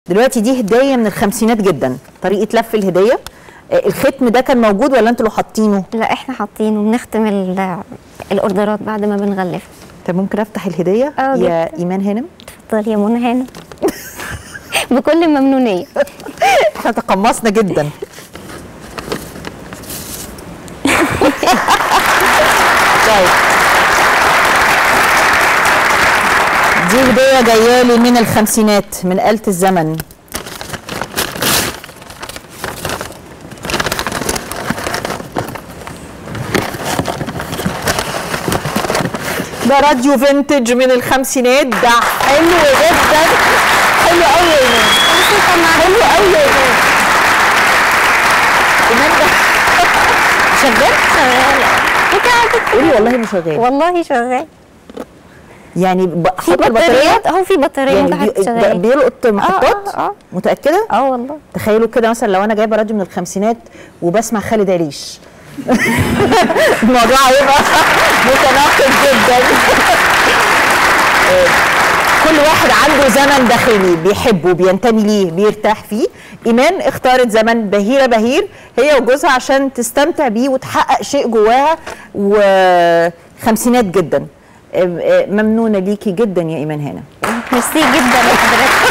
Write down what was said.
دلوقتي دي هديه من الخمسينات جدا، طريقه لف الهديه. الختم ده كان موجود ولا انتوا اللي حاطينه؟ لا احنا حاطينه، بنختم الاوردرات بعد ما بنغلفها. طب ممكن افتح الهديه يا ايمان هانم؟ اتفضلي يا منى هانم. بكل ممنونيه. احنا تقمصنا جدا. طيب دي هديه جايه لي من الخمسينات من آلة الزمن. ده راديو فينتج من الخمسينات، ده حلو جدا. حلو قوي يا ايمان. حلو قوي يا ايمان. ايمان ده شغال؟ شغال. قولي والله مش شغال. والله شغال. يعني في بطاريات اهو، في بطاريه يعني شغاله. بيلقط محطات؟ متأكدة؟ والله. تخيلوا كده مثلا لو انا جايبه راديو من الخمسينات وبسمع خالد عليش. الموضوع هيبقى متناقض جدا. كل واحد عنده زمن داخلي بيحبه، بينتمي ليه، بيرتاح فيه. ايمان اختارت زمن بهيره بهير هي وجوزها عشان تستمتع بيه وتحقق شيء جواها، وخمسينات جدا. ممنونه ليكي جدا يا ايمان هنا. ميرسي جدا يا حضرتك.